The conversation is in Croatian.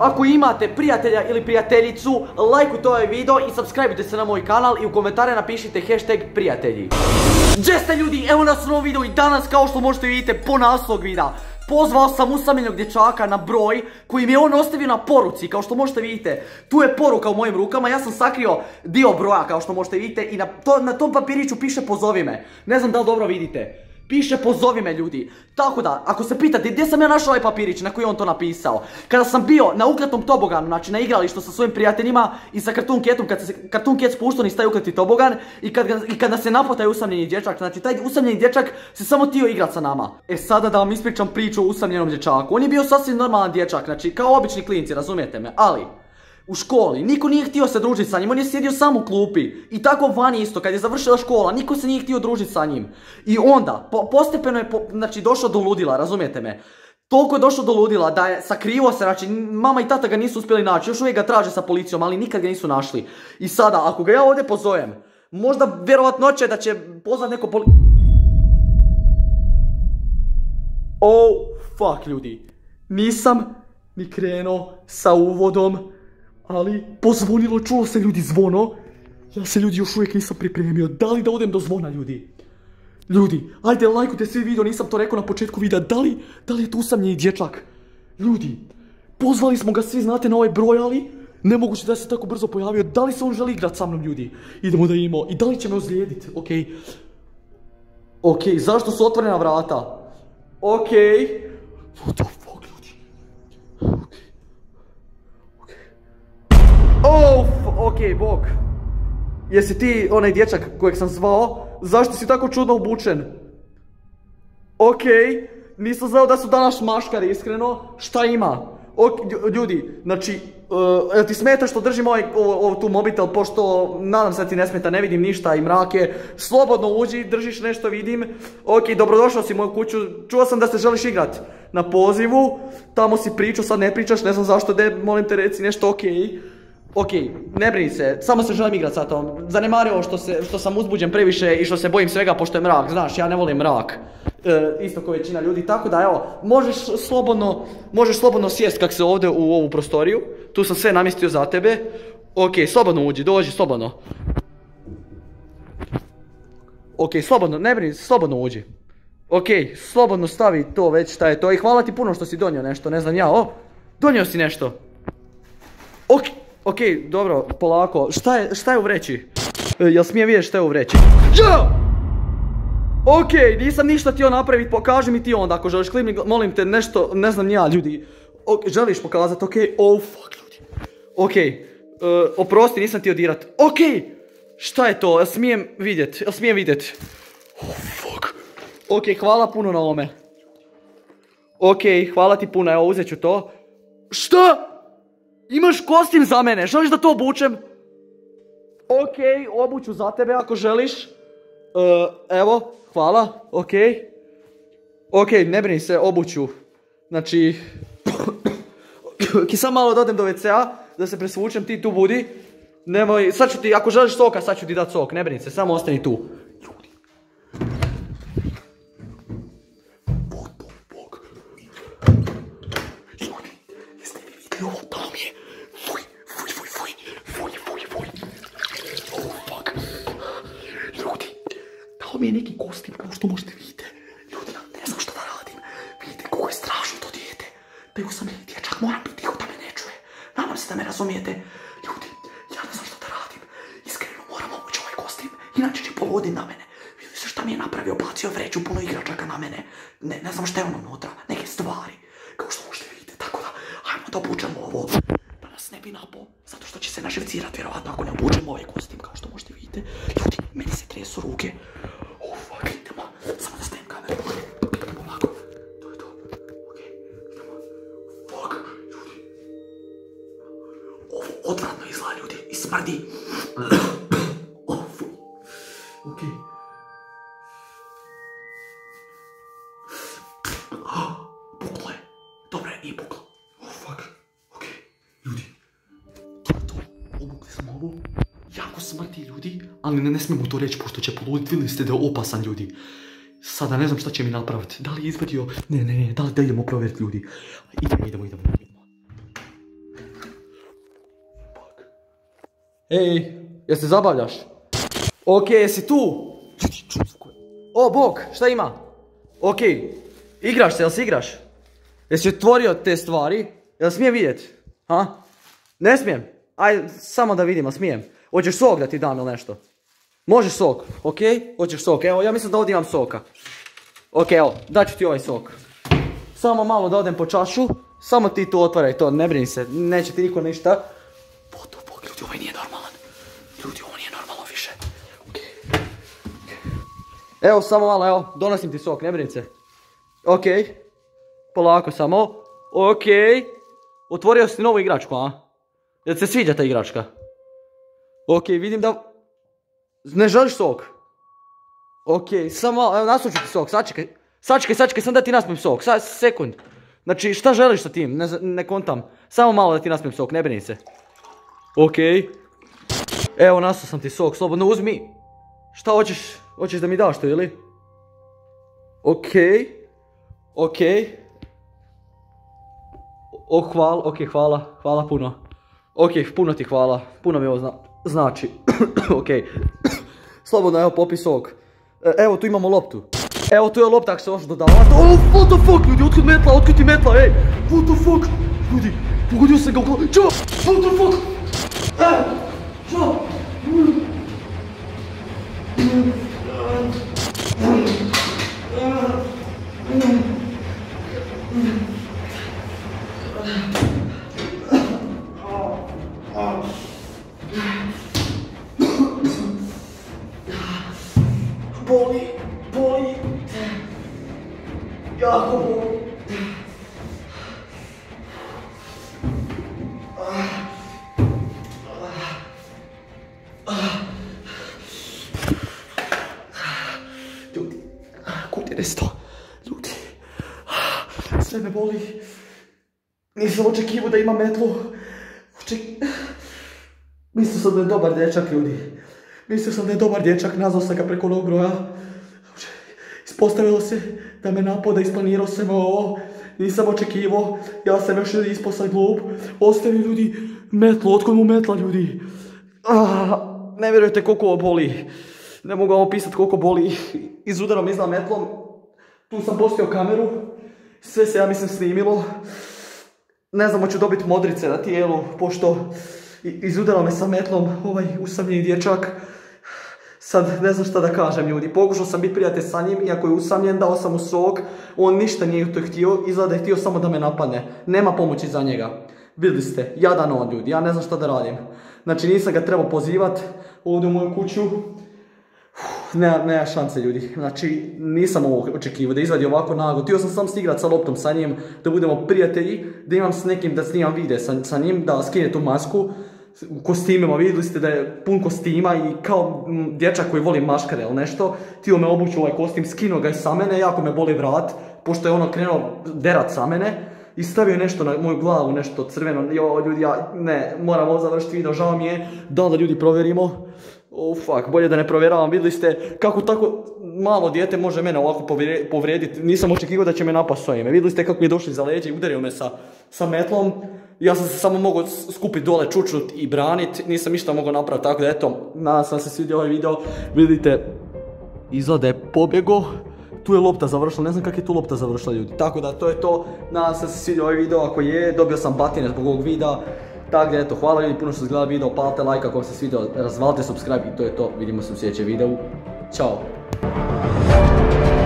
Ako imate prijatelja ili prijateljicu, lajkujte ovaj video i subscribeujte se na moj kanal i u komentare napišite hashtag prijatelji. Gdje ste ljudi? Evo nas u novom videu i danas, kao što možete vidjeti po naslovu videa, pozvao sam usamljenog dječaka na broj koji mi je on ostavio na poruci. Kao što možete vidite, tu je poruka u mojim rukama, ja sam sakrio dio broja kao što možete vidite i na tom papiriću piše pozovi me. Ne znam da li dobro vidite. Piše pozovi me ljudi. Tako da, ako se pitate gdje sam ja našao ovaj papirić na koji je on to napisao, kada sam bio na ukletnom toboganu, znači na igralištu sa svojim prijateljima i sa Cartoon Catom, kad se Cartoon Cat spuštao niz taj ukleti tobogan i kada se napao taj usamljeni dječak, znači taj usamljeni dječak se samo htio igrat sa nama. E sada da vam ispričam priču o usamljenom dječaku. On je bio sasvim normalan dječak, znači kao obični klinci, razumijete me, ali u školi niko nije htio se družiti sa njim, on je sjedio sam u klupi. I tako vani isto, kad je završila škola, niko se nije htio družiti sa njim. I onda, postepeno je znači, došao do ludila, razumijete me. Toliko je došao do ludila da je sakrivo se, znači mama i tata ga nisu uspjeli naći, još uvijek ga traže sa policijom, ali nikad ga nisu našli. I sada, ako ga ja ovdje pozovem, možda vjerovatnoće da će pozvat neko Oh, fuck ljudi. Nisam ni krenuo sa uvodom, ali pozvonilo, čulo se ljudi zvono. Ja se ljudi još uvijek nisam pripremio. Da li da odem do zvona ljudi? Ljudi, ajde lajkujte svi video, nisam to rekao na početku videa. Da li je tu usamljeni dječak? Ljudi, pozvali smo ga svi, znate, na ovaj broj, ali nemoguće da se tako brzo pojavio. Da li se on želi igrat sa mnom ljudi? Idemo da imamo. I da li će me ozlijediti? Okej, zašto su otvorena vrata? Okej. What the fuck ljudi? Okej, bok. Jesi ti onaj dječak kojeg sam zvao? Zašto si tako čudno obučen? Okej, nisam znao da su danas maškari, iskreno. Šta ima? Ljudi, znači, jel ti smeta što držim tu mobitel, pošto nadam se da ti ne smeta, ne vidim ništa i mrak je. Slobodno uđi, držiš nešto, vidim. Okej, dobrodošao si u moju kuću, čuo sam da se želiš igrat na pozivu. Tamo si pričao, sad ne pričaš, ne znam zašto, molim te reci nešto, Okej, ne brini se, samo se želim igrat sa tom. Zanemario što sam uzbuđen previše i što se bojim svega pošto je mrak, znaš, ja ne volim mrak. Isto kao većina ljudi, tako da evo, možeš slobodno sjest kak se ovdje u ovu prostoriju. Tu sam sve namjestio za tebe. Okej, slobodno uđi, dođi, slobodno. Okej, slobodno, ne brini se, slobodno uđi. Okej, slobodno stavi to već šta je to i hvala ti puno što si donio nešto, ne znam ja, donio si nešto. Okej, dobro, polako, šta je u vreći? Jel smijem vidjeti šta je u vreći? Okej, nisam ništa htio napraviti, pokaži mi ti onda ako želiš, molim te nešto, ne znam ja ljudi. Želiš pokazati, fuck ljudi. Oprosti, nisam htio dirat. Šta je to, jel smijem vidjet? Fuck. Hvala puno na ovome. Hvala ti puno, evo uzet ću to. Šta? Imaš kostim za mene, želiš da to obučem? Obuću za tebe ako želiš. Evo, hvala, ne brini se, obuću. Znači, sam malo dodem do WC-a, da se presvučem, ti tu budi. Nemoj, sad ću ti, ako želiš soka, sad ću ti dat sok, ne brini se, samo ostani tu. Mi je neki kostim, kao što možete vidjeti. Ljudi, ne znam što da radim. Vidite kako je strašno to dijete. Taj usamljeni dječak, moram biti tiho da me ne čuje. Nadam se da me razumijete. Ljudi, ja ne znam što da radim. Iskreno moram obući ovaj kostim, inače će poluditi na mene. Vidite se šta mi je napravio, bacio vreću puno igračaka na mene. Ne znam šta je ono unutra, neke stvari. Kao što možete vidjeti, tako da, ajmo da obučemo ovo. Da nas ne bi napao, zato što će se naševcirat vjerovatno ako ne obučemo ovaj kostim, kao što možete vidjeti. Ljudi, meni se tresu ruke. Idemo, samo da stavim kameru. Idemo ovako, to je to. Idemo. Fuck, ljudi. Ovo odvratno izgleda ljudi i smrdi. Puklo je. Dobro je, nije puklo. Ljudi. To je to. Obukli smo ovo. Jako smrti ljudi, ali ne smijemo to reći pošto će poluditi, vidjeli ste da je opasan ljudi. Sada ne znam šta će mi napraviti, da li je izvadio, ne, da idemo provjeriti ljudi. Idemo. Ej, jel se zabavljaš? Okej, jesi tu? O, bok, šta ima? Okej, igraš se, jel se igraš? Jesi otvorio te stvari? Jel smijem vidjet? Ha? Ne smijem? Aj, samo da vidim, a smijem. Hoćeš sok da ti dam ili nešto? Možeš sok, okej? Hoćeš sok, evo, ja mislim da ovdje imam soka. Okej, evo, daću ti ovaj sok. Samo malo da odem po čašu. Samo ti tu otvaraj to, ne brini se, neće ti niko ništa. Bog, ljudi, ovaj nije normalan. Ljudi, ovo nije normalno više. Evo, samo malo, evo, donosim ti sok, ne brini se. Okej. Polako samo. Okej. Otvorio si novu igračku, a? Jel se sviđa ta igračka? Okej, vidim da... Ne želiš sok? Okej, samo malo, evo, nasuću ti sok, sačekaj. Sačekaj, sam da ti naspijem sok, sekund. Znači, šta želiš sa tim? Ne kontam. Samo malo da ti naspijem sok, ne brini se. Okej. Evo, nasuo sam ti sok, slobodno uzmi. Šta hoćeš? Hoćeš da mi daš to, ili? Okej. Hvala puno. Okej, puno ti hvala. Puno mi ovo znači. Okej. Slobodno, evo, popi sok. Evo, tu imamo loptu. Evo, tu je lopta, ako se možeš dodavati. Oh, what the fuck, ljudi, otkud ti metla, ej! What the fuck, ljudi, pogodio sam ga u glavu. Čao, what the fuck! Čao! Boli. Jako boli. Ljudi, kud je nesto? Ljudi, sve me boli. Nisam očekivao da ima metlu. Mislio sam da je dobar dječak, ljudi. Nazvao sam ga preko onog broja. Ispostavilo se da me napada, isplanirao sam ovo. Nisam očekivao. Ja sam još ispao sam glup. Ostavi, ljudi, metlu. Otkud mu metla, ljudi? Ne vjerujete koliko ovo boli. Ne mogu vam opisati koliko boli. Izudarao me iznad metlom. Tu sam postavio kameru. Sve se, ja mislim, snimilo. Ne znam, hoću dobiti modrice na tijelu, pošto izudarao me sa metlom ovaj usamljeni dječak. Sad ne znam šta da kažem, ljudi. Pokušao sam biti prijatelj sa njim, iako je usamljen, dao sam mu sok. On ništa nije to htio, izgleda je htio samo da me napadne. Nema pomoći za njega. Vidjeli ste, jadan on, ljudi, ja ne znam šta da radim. Znači, nisam ga trebao pozivat ovdje u moju kuću. Nema šanse, ljudi. Znači, nisam ovo očekivao da izvadi ovako nago. Htio sam sam stigrat sa loptom sa njim, da budemo prijatelji, da imam s nekim, da snimam vide sa njim, da skine tu masku. U kostimima, vidjeli ste da je pun kostima i kao dječak koji voli maškare ili nešto. Htio me obući ovaj kostim, skinuo ga je sa mene, jako me boli vrat, pošto je ono krenuo derat sa mene. I stavio nešto na moju glavu, nešto crveno. Jo, ljudi, moram ovo završiti video, žao mi je. Da ljudi provjerimo. Oh fuck, bolje da ne provjeravam, vidjeli ste kako tako malo dijete može mene ovako povrijediti. Nisam očekivao da će me napast s ovime. Vidjeli ste kako mi je došli za leđe i udario me sa metlom. Ja sam se samo mogao skupiti dole, čučnut i branit. Nisam ništa mogao napraviti, tako da eto, nadam se da se svidio ovaj video. Vidite, izgleda je pobjego. Tu je lopta završila, ne znam kako je tu lopta završila, ljudi. Tako da to je to, nadam se da se svidio ovaj video. Ako je, dobio sam batine zbog ovog videa. Tako da eto, hvala ljudi puno što ste gledali video, palite like ako vam se svidio, razvalite subscribe i to je to. Vidimo se u sljedećem videu. Ćao!